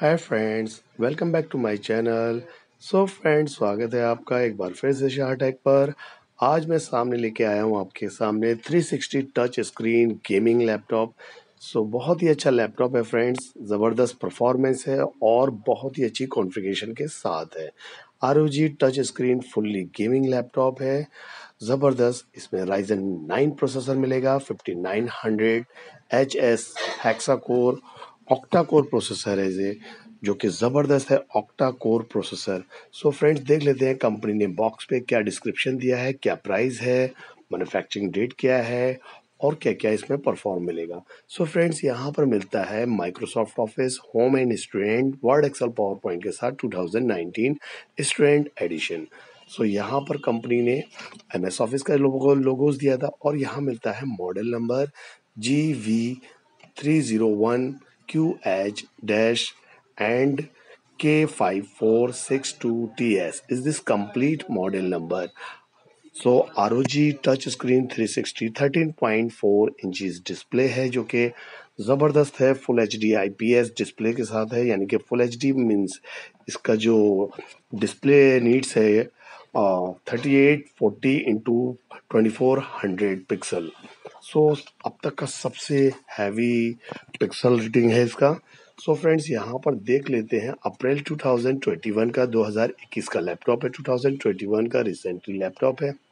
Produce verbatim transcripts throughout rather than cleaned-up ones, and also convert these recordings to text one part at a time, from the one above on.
Hi friends, welcome back to my channel. So friends, स्वागत है आपका एक बार फिर से शाहटेक पर। आज मैं सामने लेके आया हूँ आपके सामने three sixty touch screen gaming laptop. So बहुत ही अच्छा लैपटॉप है फ्रेंड्स, ज़बरदस्त परफॉर्मेंस है और बहुत ही अच्छी कॉन्फ़िगरेशन के साथ है। R O G touch screen fully gaming laptop है, ज़बरदस्त। इसमें राइजन नाइन प्रोसेसर मिलेगा, fifty nine hundred H S hexa core octa core processor है ये, जो कि ज़बरदस्त है octa core processor. So friends, देख लेते हैं कंपनी ने बॉक्स पे क्या डिस्क्रिप्शन दिया है, क्या प्राइस है, मैन्युफैक्चरिंग डेट क्या है और क्या क्या इसमें परफॉर्म मिलेगा। सो फ्रेंड्स, यहाँ पर मिलता है Microsoft Office home and student Word Excel PowerPoint के साथ two thousand nineteen student edition. So यहाँ पर कंपनी ने एम एस ऑफिस का लोगो लोगोस दिया था और यहाँ मिलता है model number G V three zero one Q H dash and K five four six two T S is this complete model number. So R O G touch screen three sixty thirteen point four inches display है, जो कि ज़बरदस्त है। Full H D I P S display के साथ है, यानी कि फुल एच डी मीन्स इसका जो डिस्प्ले नीड्स है thirty eight forty into twenty four hundred pixel. So अब तक का सबसे हैवी पिक्सल रेटिंग है इसका। सो फ्रेंड्स, यहाँ पर देख लेते हैं April two thousand twenty one का दो हज़ार इक्कीस का लैपटॉप है, टू थाउजेंड ट्वेंटी वन का रिसेंटली लैपटॉप है।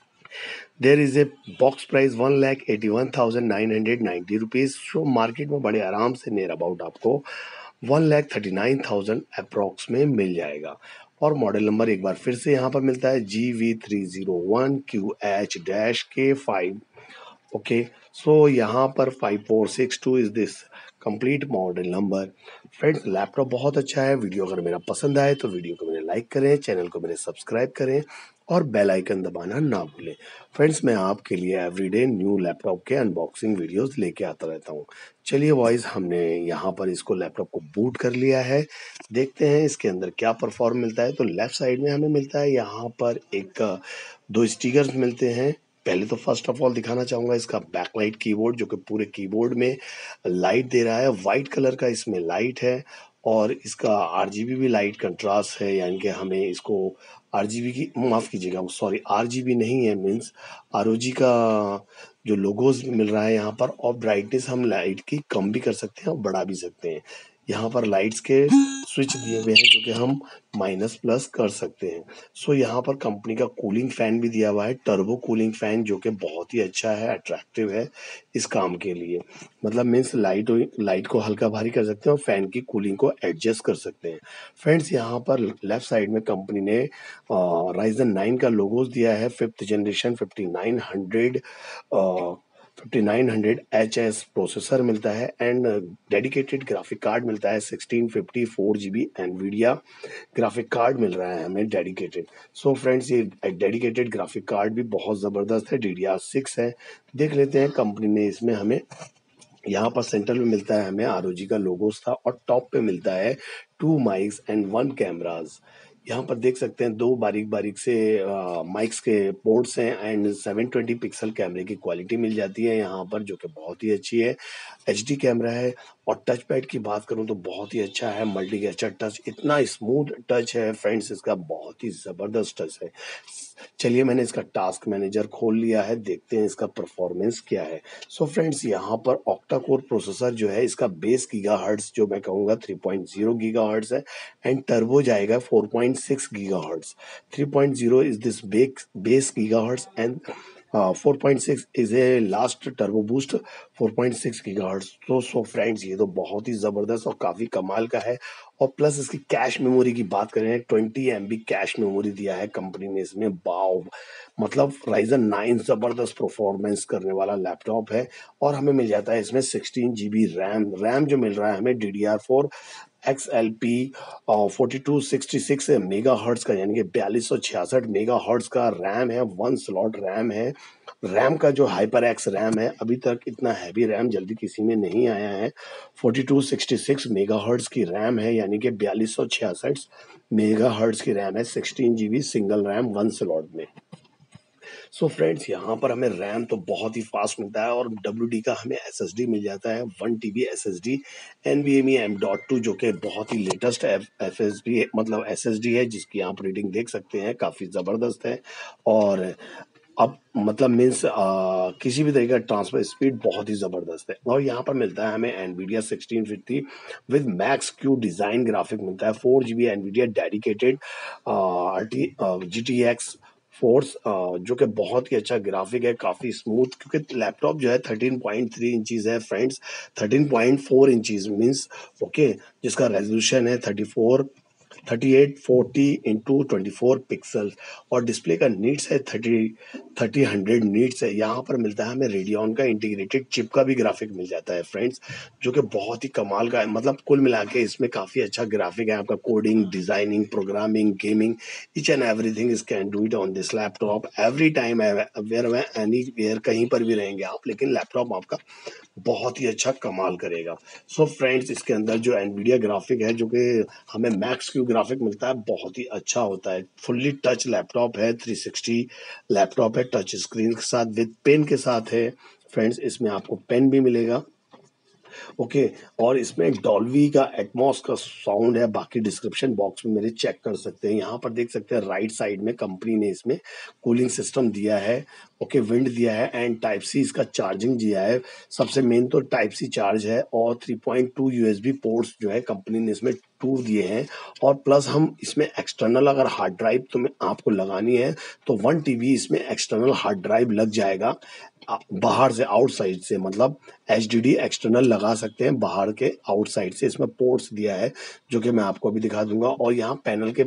There is a box price one lakh eighty one thousand nine hundred ninety rupees. So market में बड़े आराम से नियर अबाउट आपको one lakh thirty nine thousand approx में मिल जाएगा। और मॉडल नंबर एक बार फिर से यहाँ पर मिलता है G V three zero one Q H dash K five. Okay, so यहाँ पर five four six two is this complete model number. Friends, laptop बहुत अच्छा है। वीडियो अगर मेरा पसंद आए तो वीडियो को मेरे लाइक करें, चैनल को मेरे सब्सक्राइब करें और बेल आइकन दबाना ना भूलें। फ्रेंड्स, मैं आपके लिए एवरीडे न्यू लैपटॉप के अनबॉक्सिंग वीडियोस लेके आता रहता हूँ। चलिए बॉयज़, हमने यहाँ पर इसको लैपटॉप को बूट कर लिया है। देखते हैं इसके अंदर क्या परफॉर्म मिलता है। तो लेफ्ट साइड में हमें मिलता है यहाँ पर एक दो स्टिकर्स मिलते हैं। पहले तो फर्स्ट ऑफ ऑल दिखाना चाहूँगा इसका बैकलाइट कीबोर्ड, जो कि पूरे कीबोर्ड में लाइट दे रहा है। वाइट कलर का इसमें लाइट है और इसका आरजीबी भी लाइट कंट्रास्ट है, यानी कि हमें इसको आरजीबी की माफ़ कीजिएगा, सॉरी आरजीबी नहीं है, मीन्स आरओजी का जो लोगोज मिल रहा है यहाँ पर। और ब्राइटनेस हम लाइट की कम भी कर सकते हैं और बढ़ा भी सकते हैं। यहाँ पर लाइट्स के स्विच दिए हुए हैं, जो कि हम माइनस प्लस कर सकते हैं। सो यहाँ पर कंपनी का कूलिंग फैन भी दिया हुआ है, टर्बो कूलिंग फैन, जो कि बहुत ही अच्छा है, अट्रैक्टिव है इस काम के लिए। मतलब मीन्स लाइट लाइट को हल्का भारी कर सकते हैं और फैन की कूलिंग को एडजस्ट कर सकते हैं। फ्रेंड्स, यहाँ पर लेफ्ट साइड में कंपनी ने राइजन नाइन का लोगोस दिया है, fifth generation fifty nine hundred fifty nine hundred H S processor मिलता है एंड डेडिकेटेड ग्राफिक कार्ड मिलता है sixteen fifty four G B Nvidia graphic card मिल रहा है हमें डेडिकेटेड। सो फ्रेंड्स, ये डेडिकेटेड ग्राफिक कार्ड भी बहुत ज़बरदस्त है, डी डी आर सिक्स है। देख लेते हैं कंपनी ने इसमें हमें यहाँ पर सेंटर में मिलता है हमें आर ओ जी का लोगोस था और टॉप पे मिलता है two mics and one cameras. यहाँ पर देख सकते हैं दो बारीक बारीक से माइक्स के पोर्ट्स हैं एंड सेवन ट्वेंटी पिक्सल कैमरे की क्वालिटी मिल जाती है यहाँ पर, जो कि बहुत ही अच्छी है। एच डी कैमरा है और टच पैड की बात करूँ तो बहुत ही अच्छा है, मल्टी गेस्चर टच, इतना स्मूथ टच है फ्रेंड्स, इसका बहुत ही ज़बरदस्त टच है। चलिए, मैंने इसका टास्क मैनेजर खोल लिया है, देखते हैं इसका परफॉर्मेंस क्या है। सो फ्रेंड्स, यहाँ पर ऑक्टा कोर प्रोसेसर जो है इसका बेस गीगाहर्ट्ज़ जो मैं कहूँगा थ्री पॉइंट ज़ीरो गीगाहर्ट्ज़ है एंड टर्बो जाएगा four point six gigahertz. Three point zero is this base base gigahertz and four point six is a last turbo boost four point six gigahertz. तो so friends, ये तो बहुत ही ज़बरदस्त और काफ़ी कमाल का है। और प्लस इसकी कैश मेमोरी की बात करें, twenty M B cache memory दिया है कंपनी ने इसमें। बाव, मतलब राइजन नाइन ज़बरदस्त परफॉर्मेंस करने वाला लैपटॉप है। और हमें मिल जाता है इसमें sixteen G B RAM RAM जो मिल रहा है हमें D D R four X L P forty two sixty six mega hertz का, यानी कि बयालीस सौ छियासठ मेगा हर्ट्स का रैम है, वन स्लॉट रैम है। रैम का जो हाइपर एक्स रैम है, अभी तक इतना हैवी रैम जल्दी किसी में नहीं आया है। Forty two sixty six mega hertz की रैम है, यानी कि बयालीस सौ छियासठ मेगा हर्ट्स की रैम है, sixteen G B single RAM one slot में। सो फ्रेंड्स यहाँ पर हमें रैम तो बहुत ही फास्ट मिलता है और डब्ल्यू डी का हमें एस एस डी मिल जाता है one T B S S D N V M E M dot two जो कि बहुत ही लेटेस्ट एफ एस डी मतलब एस एस डी है जिसकी आप रीडिंग देख सकते हैं, काफ़ी ज़बरदस्त है। और अब मतलब मीन्स किसी भी तरीके का ट्रांसफर स्पीड बहुत ही ज़बरदस्त है। और यहाँ पर मिलता है हमें Nvidia sixteen fifty with Max Q design graphic मिलता है, four G B Nvidia dedicated G T X force जो कि बहुत ही अच्छा ग्राफिक है, काफ़ी स्मूथ, क्योंकि लैपटॉप जो है थर्टीन पॉइंट थ्री इंचीज़ है friends, thirteen point four inches means okay, जिसका रेजोल्यूशन है thirty four thirty eight forty into twenty four pixels और डिस्प्ले का नीट्स है थर्टी थर्टी हंड्रेड नीट्स है। यहाँ पर मिलता है हमें रेडियन का इंटीग्रेटेड चिप का भी ग्राफिक मिल जाता है फ्रेंड्स, जो कि बहुत ही कमाल का है। मतलब कुल मिला के इसमें काफ़ी अच्छा ग्राफिक है, आपका coding, designing, programming, gaming, each and everything is can do it on this laptop every time where anywhere, कहीं पर भी रहेंगे आप, लेकिन लैपटॉप आपका बहुत ही अच्छा कमाल करेगा। सो so फ्रेंड्स, इसके अंदर जो एनवीडिया ग्राफिक है जो कि हमें मैक्स क्यू ग्राफिक मिलता है, बहुत ही अच्छा होता है। फुल्ली टच लैपटॉप है, थ्री सिक्सटी लैपटॉप है, टच स्क्रीन के साथ विद पेन के साथ है फ्रेंड्स। इसमें आपको पेन भी मिलेगा ओके okay, और इसमें डॉल्बी का एटमॉस का साउंड है। बाकी डिस्क्रिप्शन बॉक्स में मेरे चेक कर सकते हैं। यहाँ पर देख सकते हैं राइट साइड में कंपनी ने इसमें कूलिंग सिस्टम दिया है ओके, okay, विंड दिया है एंड टाइप सी इसका चार्जिंग दिया है। सबसे मेन तो टाइप सी चार्ज है और three point two USB ports जो है कंपनी ने इसमें टू दिए हैं। और प्लस हम इसमें एक्सटर्नल अगर हार्ड ड्राइव तुम्हें आपको लगानी है तो वन टीबी इसमें एक्सटर्नल हार्ड ड्राइव लग जाएगा बाहर से, आउटसाइड से, मतलब एच डी डी एक्सटर्नल लगा सकते हैं बाहर के आउटसाइड से। इसमें पोर्ट्स दिया है जो कि मैं आपको अभी दिखा दूंगा। और यहाँ पैनल के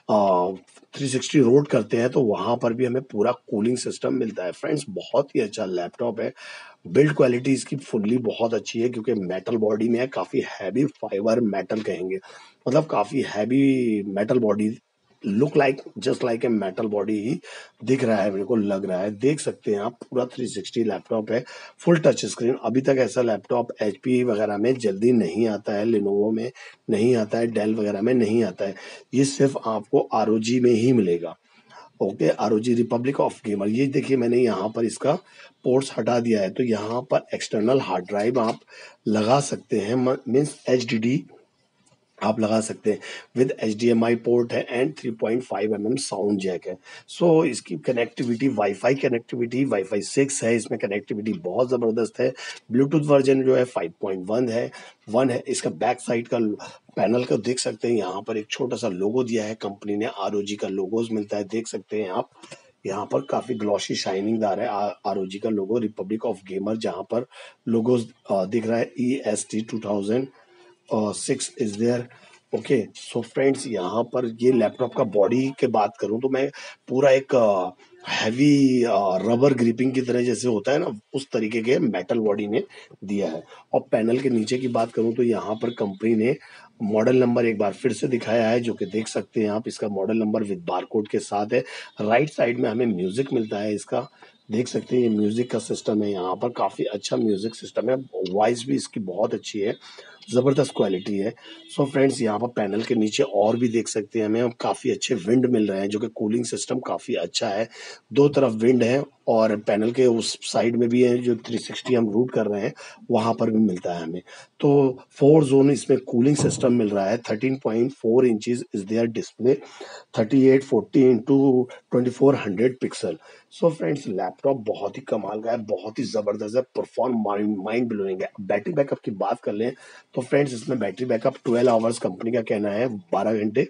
थ्री सिक्सटी रोड करते हैं तो वहाँ पर भी हमें पूरा कूलिंग सिस्टम मिलता है फ्रेंड्स। बहुत ही अच्छा लैपटॉप है। बिल्ड क्वालिटी इसकी फुल्ली बहुत अच्छी है क्योंकि मेटल बॉडी में है, काफ़ी हैवी फाइबर मेटल कहेंगे, मतलब काफ़ी heavy metal body, look like just like a metal body ही दिख रहा है, मेरे को लग रहा है। देख सकते हैं आप, पूरा थ्री सिक्सटी लैपटॉप है, फुल टच स्क्रीन। अभी तक ऐसा लैपटॉप एचपी वगैरह में जल्दी नहीं आता है, लिनोवो में नहीं आता है, डेल वगैरह में नहीं आता है। ये सिर्फ आपको आरओजी में ही मिलेगा okay, ROG Republic of Gamer. ये देखिए मैंने यहाँ पर इसका पोर्ट्स हटा दिया है तो यहाँ पर एक्सटर्नल हार्ड ड्राइव आप लगा सकते हैं, मीन्स एच डी डी आप लगा सकते हैं with H D M I port है and three point five M M sound jack है। सो so, इसकी connectivity WiFi connectivity WiFi six है, इसमें कनेक्टिविटी बहुत ज़बरदस्त है। ब्लूटूथ वर्जन जो है फाइव पॉइंट वन है वन है। इसका बैक साइड का पैनल का देख सकते हैं, यहाँ पर एक छोटा सा लोगो दिया है कंपनी ने, आरओजी का लोगोज मिलता है, देख सकते हैं आप। यहाँ पर काफ़ी ग्लॉसी शाइनिंग दार है आरओजी का लोगो, रिपब्लिक ऑफ गेमर जहाँ पर लोगोज दिख रहा है, E S T two thousand six is there okay. So friends, यहाँ पर ये लैपटॉप का बॉडी के बात करूँ तो मैं पूरा एक हैवी रबर ग्रिपिंग की तरह जैसे होता है ना, उस तरीके के मेटल बॉडी ने दिया है। और पैनल के नीचे की बात करूँ तो यहाँ पर कंपनी ने मॉडल नंबर एक बार फिर से दिखाया है, जो कि देख सकते हैं आप। इसका मॉडल नंबर विद बारकोड के साथ है। राइट साइड में हमें म्यूजिक मिलता है इसका, देख सकते हैं ये म्यूजिक का सिस्टम है, यहाँ पर काफ़ी अच्छा म्यूजिक सिस्टम है। वॉइस भी इसकी बहुत अच्छी है, ज़बरदस्त क्वालिटी है। सो फ्रेंड्स, यहाँ पर पैनल के नीचे और भी देख सकते हैं हमें काफ़ी अच्छे विंड मिल रहे हैं, जो कि कूलिंग सिस्टम काफ़ी अच्छा है। दो तरफ विंड है और पैनल के उस साइड में भी है, जो थ्री सिक्सटी हम रूट कर रहे हैं वहाँ पर भी मिलता है हमें। तो फोर जोन इसमें कूलिंग सिस्टम मिल रहा है। Thirteen point four inches is there display, thirty eight forty into twenty four hundred pixel. So friends, laptop बहुत ही कमाल का है, बहुत ही ज़बरदस्त है, परफॉर्म माइंड ब्लोइंग है। बैटरी बैकअप की बात कर लें तो फ्रेंड्स, इसमें battery backup twelve hours company का कहना है, बारह घंटे।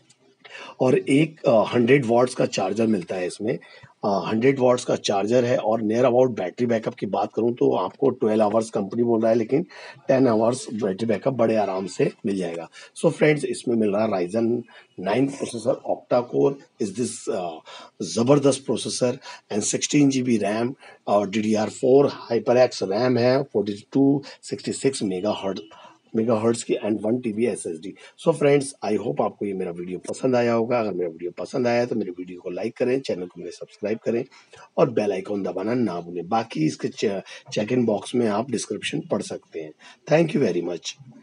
और एक हंड्रेड वॉट्स का चार्जर मिलता है इसमें, हंड्रेड वॉट्स का चार्जर है। और नियर अबाउट बैटरी बैकअप की बात करूं तो आपको ट्वेल्व आवर्स कंपनी बोल रहा है, लेकिन टेन आवर्स बैटरी बैकअप बड़े आराम से मिल जाएगा। सो so फ्रेंड्स, इसमें मिल रहा है Ryzen nine processor, octa core is this ज़बरदस्त processor and sixteen G B RAM और D D R four hyper X RAM है, forty two sixty six mega hertz mega hertz की and one T B S S D. So friends, I hope आपको ये मेरा video पसंद आया होगा। अगर मेरा वीडियो पसंद आया तो मेरे वीडियो को लाइक करें, चैनल को मेरे सब्सक्राइब करें और बेल आइकॉन दबाना ना भूलें। बाकी इसके चेक इन बॉक्स में आप डिस्क्रिप्शन पढ़ सकते हैं। Thank you very much.